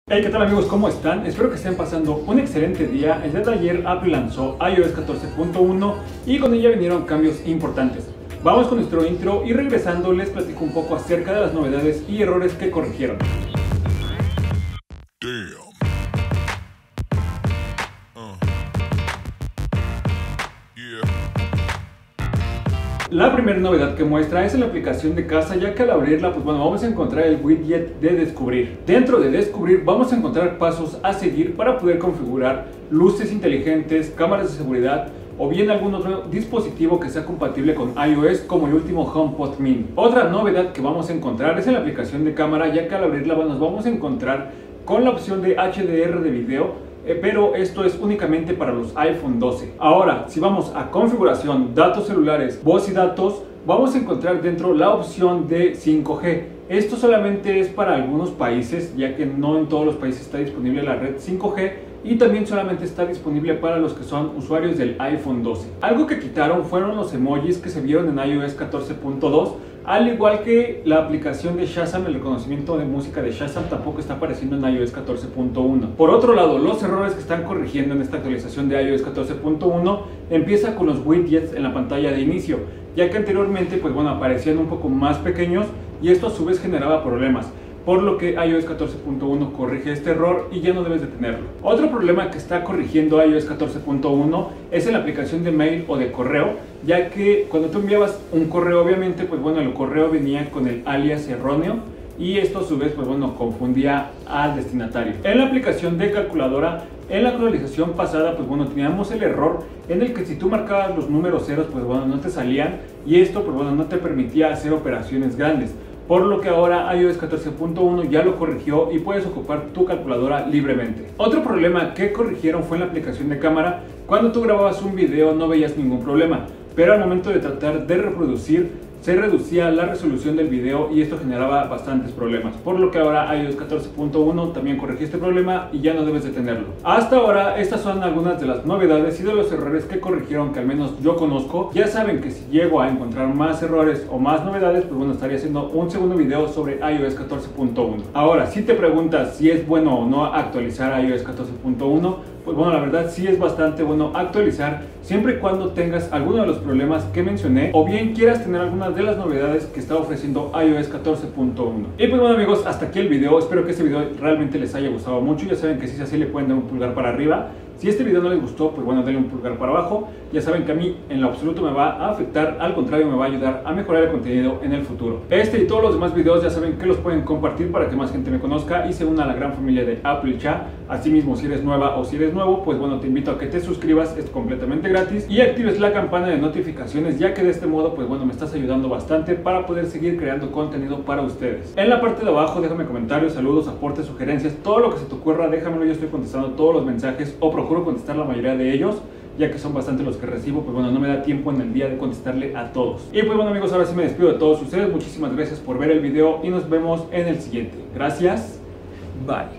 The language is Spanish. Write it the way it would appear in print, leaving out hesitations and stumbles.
Hey, ¿qué tal amigos? ¿Cómo están? Espero que estén pasando un excelente día. El día de ayer Apple lanzó iOS 14.1 y con ella vinieron cambios importantes. Vamos con nuestro intro y regresando les platico un poco acerca de las novedades y errores que corrigieron. La primera novedad que muestra es en la aplicación de casa, ya que al abrirla, pues bueno, vamos a encontrar el widget de descubrir. Dentro de descubrir vamos a encontrar pasos a seguir para poder configurar luces inteligentes, cámaras de seguridad o bien algún otro dispositivo que sea compatible con iOS, como el último HomePod Mini. Otra novedad que vamos a encontrar es en la aplicación de cámara, ya que al abrirla nos vamos a encontrar con la opción de HDR de video, pero esto es únicamente para los iPhone 12. Ahora, si vamos a configuración, datos celulares, voz y datos, vamos a encontrar dentro la opción de 5G. Esto solamente es para algunos países, ya que no en todos los países está disponible la red 5G y también solamente está disponible para los que son usuarios del iPhone 12. Algo que quitaron fueron los emojis que se vieron en iOS 14.2, al igual que la aplicación de Shazam, el reconocimiento de música de Shazam tampoco está apareciendo en iOS 14.1. Por otro lado, los errores que están corrigiendo en esta actualización de iOS 14.1 empieza con los widgets en la pantalla de inicio, ya que anteriormente pues bueno, aparecían un poco más pequeños y esto a su vez generaba problemas, por lo que iOS 14.1 corrige este error y ya no debes de tenerlo. Otro problema que está corrigiendo iOS 14.1 es en la aplicación de mail o de correo, ya que cuando tú enviabas un correo, obviamente, pues bueno, el correo venía con el alias erróneo y esto a su vez, pues bueno, confundía al destinatario. En la aplicación de calculadora, en la actualización pasada, pues bueno, teníamos el error en el que si tú marcabas los números ceros, pues bueno, no te salían y esto, pues bueno, no te permitía hacer operaciones grandes. Por lo que ahora iOS 14.1 ya lo corrigió y puedes ocupar tu calculadora libremente. Otro problema que corrigieron fue en la aplicación de cámara. Cuando tú grababas un video no veías ningún problema, pero al momento de tratar de reproducir se reducía la resolución del video y esto generaba bastantes problemas, por lo que ahora iOS 14.1 también corrigió este problema y ya no debes de tenerlo. Hasta ahora estas son algunas de las novedades y de los errores que corrigieron, que al menos yo conozco. Ya saben que si llego a encontrar más errores o más novedades, pues bueno, estaría haciendo un segundo video sobre iOS 14.1. Ahora, si te preguntas si es bueno o no actualizar iOS 14.1, pues bueno, la verdad sí es bastante bueno actualizar, siempre y cuando tengas alguno de los problemas que mencioné o bien quieras tener algunas de las novedades que está ofreciendo iOS 14.1. Y pues bueno amigos, hasta aquí el video. Espero que este video realmente les haya gustado mucho. Ya saben que si es así le pueden dar un pulgar para arriba. Si este video no les gustó, pues bueno, denle un pulgar para abajo. Ya saben que a mí en lo absoluto me va a afectar, al contrario me va a ayudar a mejorar el contenido en el futuro. Este y todos los demás videos ya saben que los pueden compartir para que más gente me conozca y se una a la gran familia de Apple Chat. Asimismo, si eres nueva o si eres nuevo, pues bueno, te invito a que te suscribas, es completamente gratis, y actives la campana de notificaciones, ya que de este modo, pues bueno, me estás ayudando bastante para poder seguir creando contenido para ustedes. En la parte de abajo déjame comentarios, saludos, aportes, sugerencias, todo lo que se te ocurra, déjamelo. Yo estoy contestando todos los mensajes o procuro contestar la mayoría de ellos, ya que son bastante los que recibo. Pues bueno, no me da tiempo en el día de contestarle a todos. Y pues bueno amigos, ahora sí me despido de todos ustedes. Muchísimas gracias por ver el video y nos vemos en el siguiente. Gracias, bye.